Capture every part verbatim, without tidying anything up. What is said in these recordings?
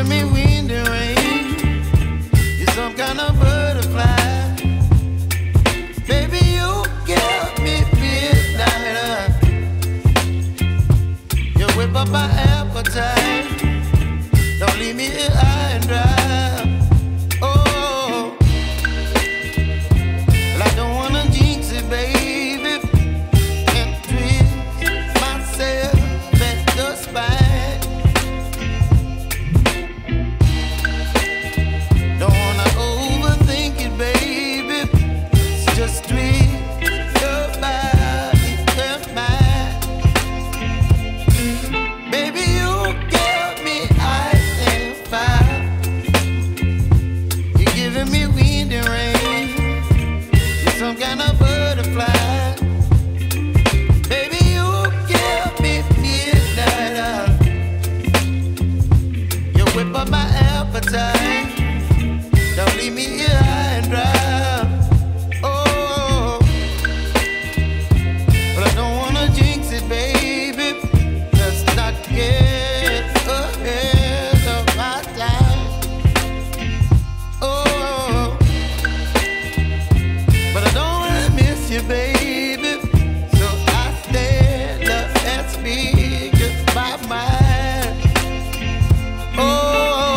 giving me wind and rain. You're some kind of butterfly. Baby, you give me midnight. You whip up my appetite. Don't leave me here high and dry. Oh, well, I don't wanna jinx it, baby, and twist myself at the spine. Don't wanna overthink it, baby. It's just twist your body and mine. Baby, you give me ice and fire. You're giving me wind and rain. You're some kind of butterfly. Baby, you give me midnight. You whip up my appetite. Don't leave me here high and dry. Oh, but I don't wanna jinx it, baby. Let's not get ahead of my time. Oh, but I don't wanna miss you, baby. So I stand up and speak just my mind. Oh.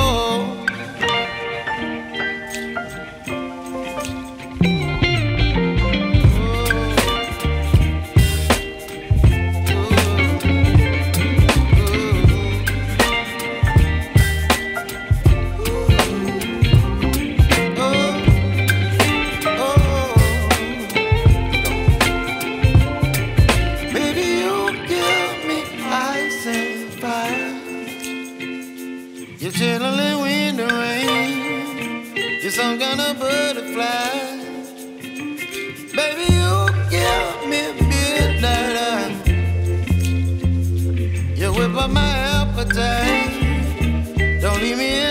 You're chilling wind and rain. You're some kind of butterfly. Baby, you give me midnight. You whip up my appetite. Don't leave me